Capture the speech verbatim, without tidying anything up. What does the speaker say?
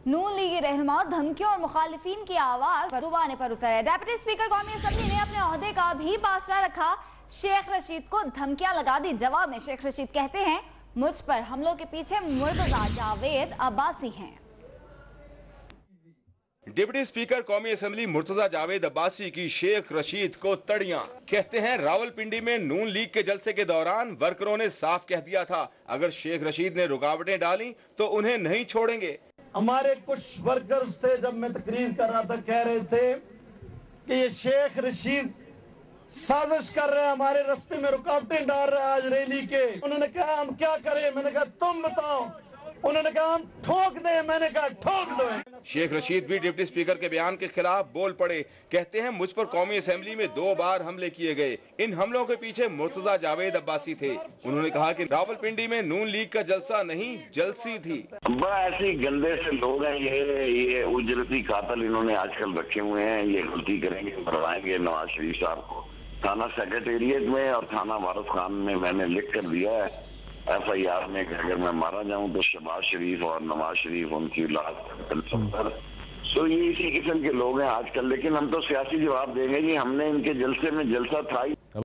नून league रहनुमा धमकियों और मुखालिफिन की आवाज दुबाने पर उतरे। डेप्यूटी स्पीकर कौमी असम्बली ने अपने ओहदे का भी बासरा रखा। शेख रशीद को धमकियां लगा दी। जवाब में शेख रशीद कहते हैं, मुझ पर हमलों के पीछे मुर्तजा जावेद अब्बासी हैं। डिप्टी स्पीकर कौमी असम्बली मुर्तजा जावेद अब्बासी की शेख रशीद को तड़ियां। कहते हैं, रावलपिंडी में नून लीग के जलसे के दौरान वर्करों ने साफ कह दिया था, अगर शेख रशीद ने रुकावटें डाली तो उन्हें नहीं छोड़ेंगे। हमारे कुछ वर्कर्स थे, जब मैं तकरीर कर रहा था, कह रहे थे कि ये शेख रशीद साजिश कर रहे हैं, हमारे रास्ते में रुकावटें डाल रहे हैं आज रैली के। उन्होंने कहा हम क्या करें, मैंने कहा तुम बताओ। उन्होंने कहा हम ठोक दें, मैंने कहा ठोक दो। शेख रशीद भी डिप्टी स्पीकर के बयान के खिलाफ बोल पड़े। कहते हैं, मुझ पर कौमी असेंबली में दो बार हमले किए गए, इन हमलों के पीछे मुर्तजा जावेद अब्बासी थे। उन्होंने कहा कि रावलपिंडी में नून लीग का जलसा नहीं, जलसी थी। ऐसे गंदे से लोग हैं ये ये उजरती कातल इन्होंने आजकल रखे हुए हैं। ये गलती करेंगे, मरवाएंगे नवाज शरीफ साहब को। थाना सेक्रेटेरिएट में और थाना वारस खान में मैंने लिख कर दिया है एफ आई आर में कि अगर मैं मारा जाऊं तो शहबाज शरीफ और नवाज शरीफ उनकी लाश। तो ये इसी किस्म के लोग हैं आजकल। लेकिन हम तो सियासी जवाब देंगे कि हमने इनके जलसे में जलसा था ही।